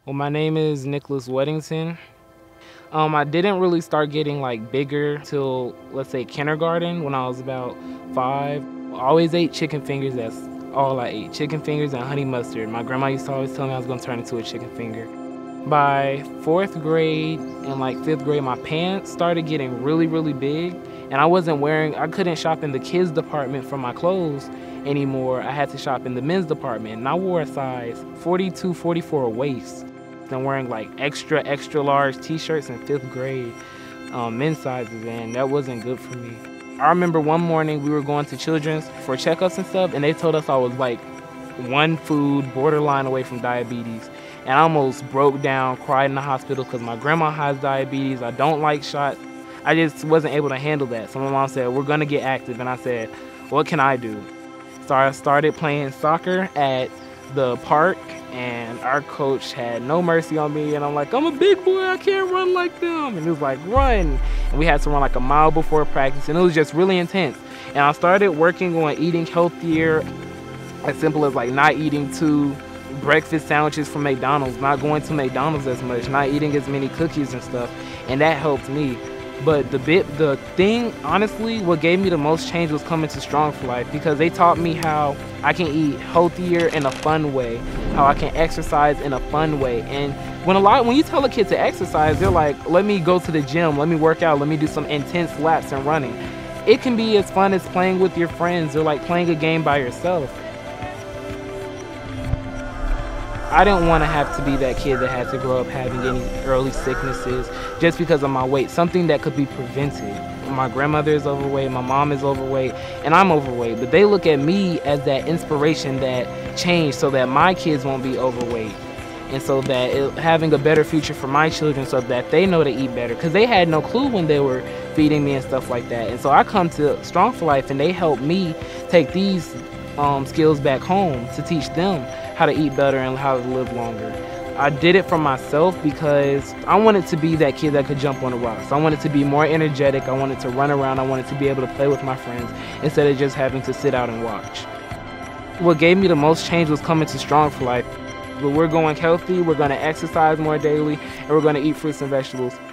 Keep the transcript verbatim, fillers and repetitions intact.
Well, my name is Nicholas Weddington. Um, I didn't really start getting like bigger till, let's say, kindergarten when I was about five. I always ate chicken fingers. That's all I ate. Chicken fingers and honey mustard. My grandma used to always tell me I was gonna turn into a chicken finger. By fourth grade and like fifth grade, my pants started getting really, really big. And I wasn't wearing, I couldn't shop in the kids department for my clothes anymore. I had to shop in the men's department. And I wore a size forty-two, forty-four waist. And wearing like extra, extra large t-shirts in fifth grade, um, men's sizes, and that wasn't good for me. I remember one morning we were going to Children's for checkups and stuff, and they told us I was like one food borderline away from diabetes. And I almost broke down, cried in the hospital because my grandma has diabetes. I don't like shots. I just wasn't able to handle that. So my mom said, we're gonna get active. And I said, what can I do? So I started playing soccer at the park, and our coach had no mercy on me. And I'm like, I'm a big boy, I can't run like them. And he was like, run. And we had to run like a mile before practice, and it was just really intense. And I started working on eating healthier, as simple as like not eating two breakfast sandwiches from McDonald's, not going to McDonald's as much, not eating as many cookies and stuff, and that helped me. But the bit, the thing, honestly, what gave me the most change was coming to Strong for Life, because they taught me how I can eat healthier in a fun way, how I can exercise in a fun way. And when a lot, when you tell a kid to exercise, they're like, let me go to the gym, let me work out, let me do some intense laps and running. It can be as fun as playing with your friends or like playing a game by yourself. I didn't want to have to be that kid that had to grow up having any early sicknesses just because of my weight, something that could be prevented. My grandmother is overweight, my mom is overweight, and I'm overweight, but they look at me as that inspiration that changed so that my kids won't be overweight, and so that it, having a better future for my children so that they know to eat better, because they had no clue when they were feeding me and stuff like that. And so I come to Strong for Life and they help me take these um, skills back home to teach them how to eat better and how to live longer. I did it for myself because I wanted to be that kid that could jump on the rocks. I wanted to be more energetic. I wanted to run around. I wanted to be able to play with my friends instead of just having to sit out and watch. What gave me the most change was coming to Strong for Life. But we're going healthy, we're going to exercise more daily, and we're going to eat fruits and vegetables.